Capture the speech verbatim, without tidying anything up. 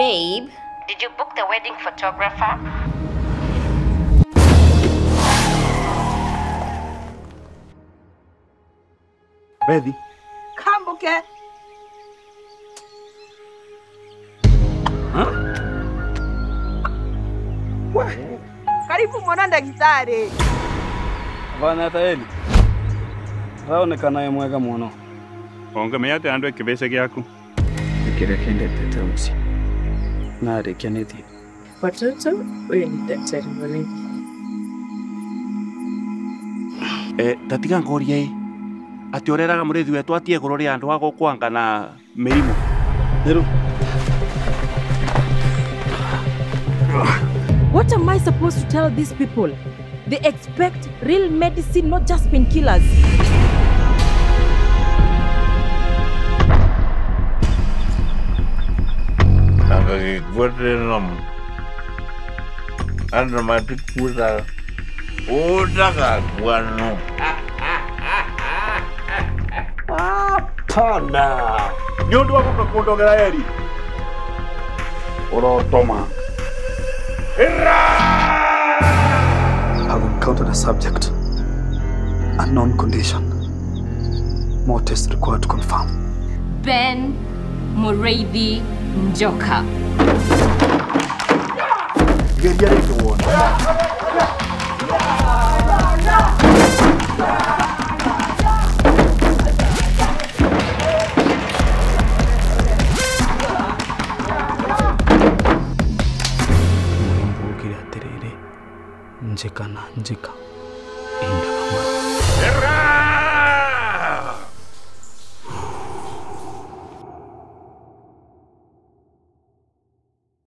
Babe, did you book the wedding photographer? Ready? Kambuke. Huh? What? Karibu mwana daktari. Bana taeli. Raonekana yemwega muno. Onge meyate andwe kibese gyaku. Kirekende teteusi. Na rekeneti. Watoto, wewe ni daktari mwalimu. Eh, tatiga ngoria i. Ati oreraga murethi wetu atie gurori andu ago kwanga na mirimo. Nero. What am I supposed to tell these people? They expect real medicine, not just painkillers. Angagi gwadenam. Anda mati kuda. Oda ka gwano. Pana. Nyondo wako kakundogera eri. Oro toma. I've encountered a subject. Unknown condition. More tests required to confirm. Ben Mureithi Njoka. Get get it to one. Njika na njika.